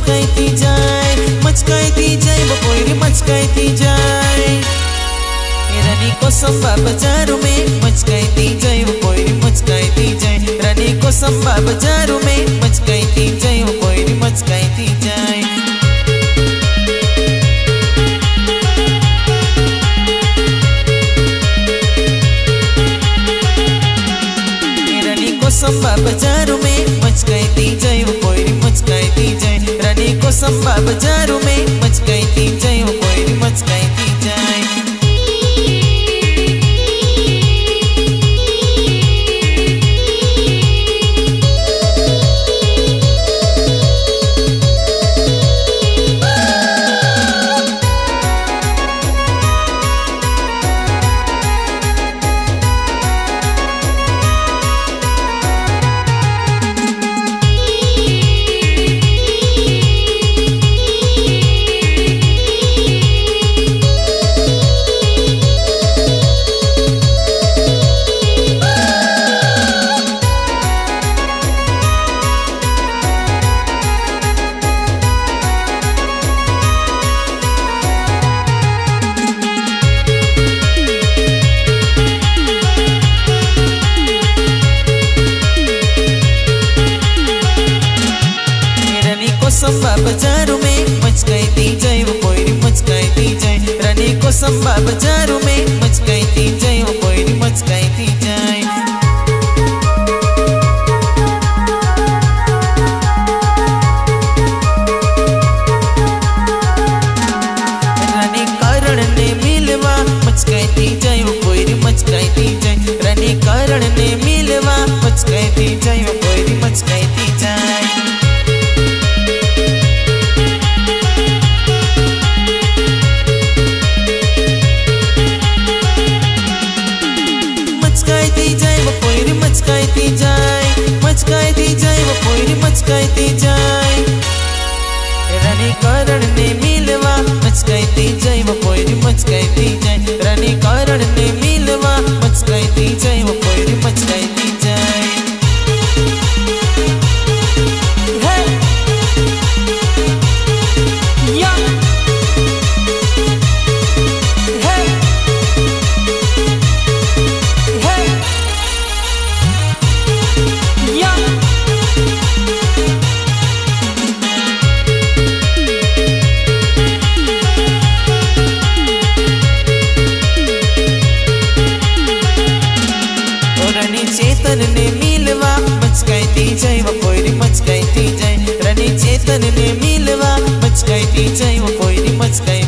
मचकाइती जाए वो कोई मचकाइती जाए। रानी को संभा बाजारों में मचकाइती जाए वो कोई मचकाइती जाए। रानी को संभा बाजारों में मचकाइती जाए वो कोई मचकाइती जाए। रानी को संभा बाजारों में मचकाइती जाए वो कोई मचकाइती जाए। रानी को संभा बाजारों में मचकाइती जाए वो कोई मचकाइती जाए। संभा बाजारों में मचकाइती जाए वो कोई मचकाइती जाए। रानी को संभा बाजारों में मचकाइती जाए वो कोई मचकाइती जाए। रानी कारण ने मिलवा मचकाइती जाए वो कोई मचकाइती जाए। रानी कारण ने मिलवा मचकाइती जाए वो कोई मचकाइती जाए। मचकाइती जाए वो कोई मचकाइती जाए वो कोई मचकाइती जाए। रानी कारण ने मिलवा मचकाइती जाए वो कोई मचकाइती जाए। रानी कारण ने मिलवा मचकाइती जाए वो कोई मचकाइती जाए। चेतन ने मिलवा मचकाइती जाए वो कोई मचकाइती जाए। रानी चेतन ने मिलवा मचकाइती जाए वो कोई मचकाइती